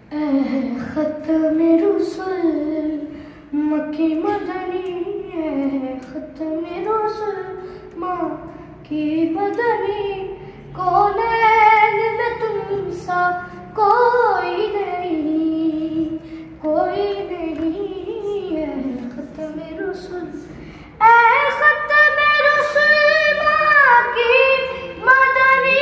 ख़त्म रुसूल मक्की मदनी ख़त्म रुसूल मक्की मदनी कौनैन में तुम सा कोई नहीं है ख़त्म रुसूल ख़त्म रुसूल मक्की मदनी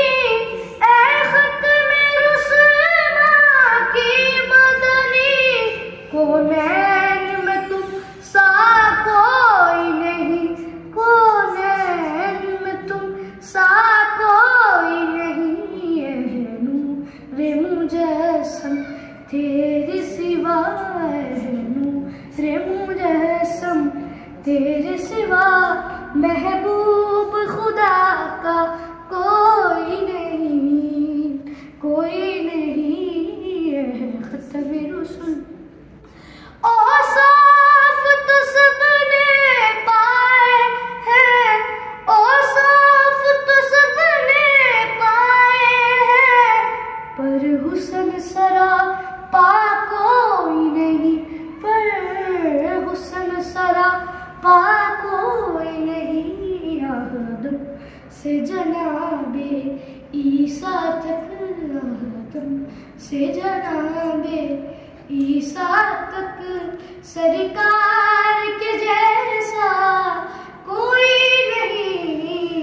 कौनैन में तुम सा कोई नहीं कौनैन में तुम सा कोई नहीं है नूरे मुजस्सम तेरे सिवा नूरे मुजस्सम तेरे सिवा महबूब खुदा का कोई नहीं है ख़त्म रुसूल औसाफ तो सबने पाए हैं औसाफ तो सबने पाए हैं पर हुस्न सरा पा कोई नहीं पर हुस्न सरा पा कोई नहीं आदम से जनाबे ईसा तक आदम से जनाबे ईसा तक सरकार के जैसा कोई नहीं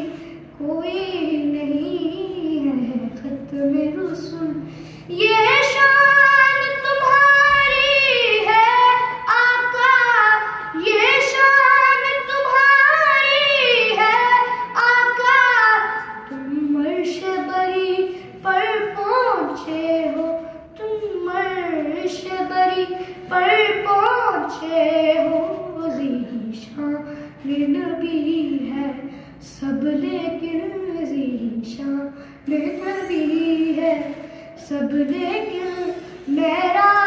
है ख़त्म रुसूल ये शान तुम्हारी है आका ये शान तुम्हारी है आका तुम अर्श बरी पर पहुँचे हो तुम अर्श बरी पर पहुँचे हो ज़ीशान नबी है सब लेकिन ज़ीशान नबी है सब लेकिन मेरा